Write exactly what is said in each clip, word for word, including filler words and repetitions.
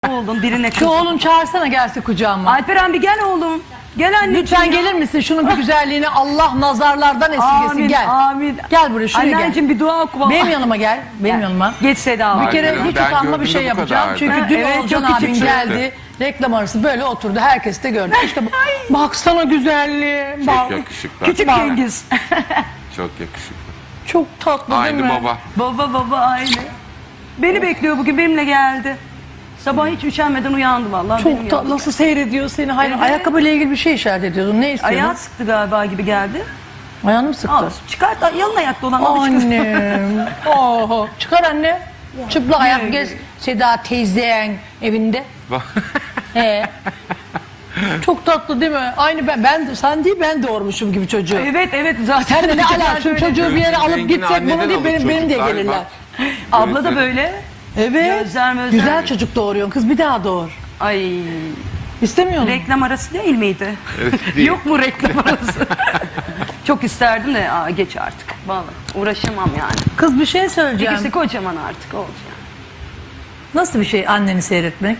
Oğlum birine Şu oğlum çağırsana gelse kucağıma. Alperen bir gel oğlum. Gel anneciğim. Lütfen ya. gelir misin? Şunun bir güzelliğini Allah nazarlardan esirgesin. Amin, Gel. amin. Gel buraya şuraya Anneciğim gel. bir dua oku. Benim yanıma gel. Benim yanıma. Geç Seda. Bir Bir kere Alperen, hiç ben utanma bir gördüğümde şey bu yapacağım. kadardı. Çünkü Ha, dün evet, Oğuzcan çok abin küçük geldi. Reklam arası böyle oturdu. Herkes de gördü. İşte bu. Baksana güzelliğe. Çok Bak. yakışıklı. Küçük Bak. Cengiz. Çok yakışıklı. Çok tatlı değil Aynı mi? baba. Baba baba aynı. Beni bekliyor bugün, benimle geldi. Sabah hiç üşenmeden uyandı vallahi. benim Çok tatlı. yanımda. Nasıl seyrediyor seni? Hayır, Evet. ayakkabıyla ilgili bir şey işaret ediyordun. Ne istiyordun? Ayağı sıktı galiba gibi geldi. Ayağını mı sıktı? Al çıkart, yalın ayakta olan alışkın. Annem. Oho. Çıkar anne. Çıplak ayak gez. Seda teyzen evinde. Ee, çok tatlı değil mi? Aynı ben, ben sen değil ben doğurmuşum gibi çocuğu. Evet evet zaten. Sen de ne alaka şu çocuğu bir yere alıp Zengin gitsek bunu anneden değil alır benim benim diye çocuklar gelirler. bak. Abla da böyle. Evet. Gözler mözler. Güzel çocuk doğuruyorsun kız bir daha doğur. Ay İstemiyor musun? reklam arası değil miydi? Evet, değil. Yok mu reklam arası? Çok isterdim de aa, geç artık. Vallahi uğraşamam yani. Kız bir şey söyleyeceğim. İkisi kocaman artık olacak. Nasıl bir şey anneni seyretmek?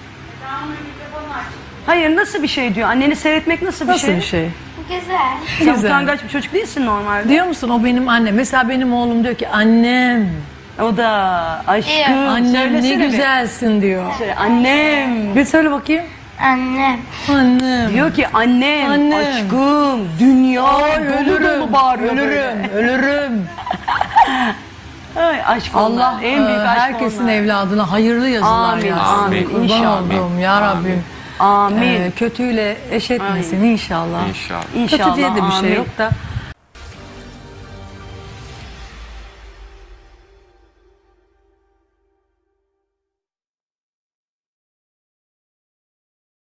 Hayır nasıl bir şey diyor? Anneni seyretmek nasıl bir Nasıl şey? bir şey? Güzel. Sen Güzel. utangaç bir çocuk değilsin normalde. Diyor musun o benim annem. Mesela benim oğlum diyor ki annem, O da aşkım. Evet. annem ne söylesene bir. güzelsin diyor. Söyle, annem. Bir söyle bakayım. Annem. Annem. Diyor ki annem, Annem. aşkım, dünya, Ay dolu ölürüm, dolu bağırıyor ölürüm, ölürüm. böyle. Ay aşk Allah onlar, en büyük e, aşk herkesin onlar. evladına hayırlı yazılar Amin, yazsın. amin, Kurban inşallah. olduğum ya Rabbim. Amin. E, kötüyle eş etmesin inşallah. İnşallah. İnşallah, Kötü diye de bir şey amin. yok da.